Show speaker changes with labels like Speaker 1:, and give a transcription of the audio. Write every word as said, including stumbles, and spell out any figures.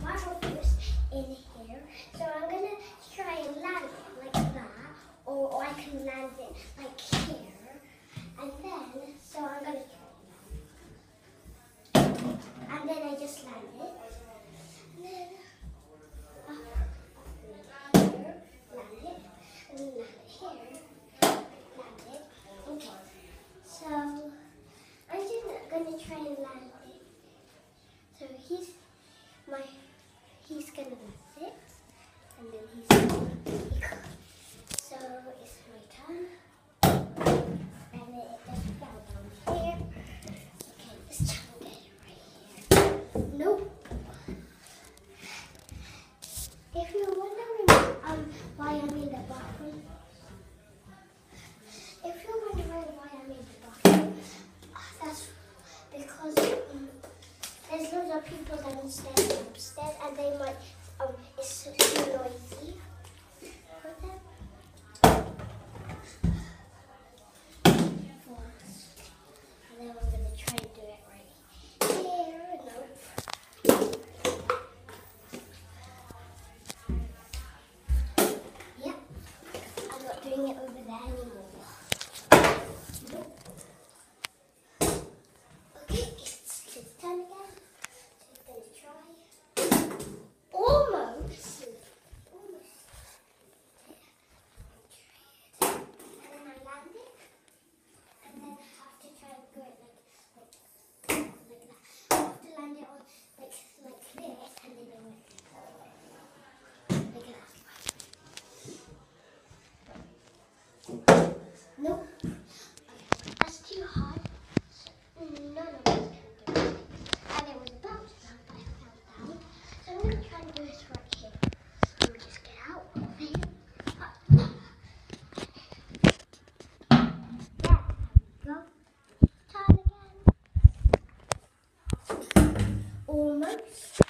Speaker 1: my hole is in here, so I'm gonna try and land it like that, or, or I can land it like here, and then so I'm gonna try and land, and then I just land it, and then uh, land here, land it, and then land it here, land it. Okay, so I'm just gonna try and land it. So he's my he's gonna land it, and then he's gonna pick up. So it's my turn, and then it just fell down here. Okay, let's try and get it right here. Nope. If you're wondering um why I'm in the bathroom, if you're wondering why I'm in the bathroom, that's because um, there's loads of people downstairs and upstairs, and they might um it's too noisy for them. And then I'm gonna try and do it right here. Nope. Yep. I'm not doing it over there anymore. Nope. Okay, it's his turn again. So he's gonna try. Almost. Almost. And then I land it. And then I have to try and go it like, like, like that. I have to land it on like, like this, and then I went like that. Nope. Okay, that's too hard. None of us can do it. And it was about to land, but I fell down. So I'm going to try and do this right here. Let me just get out of here. Yeah, go. Turn again. Almost.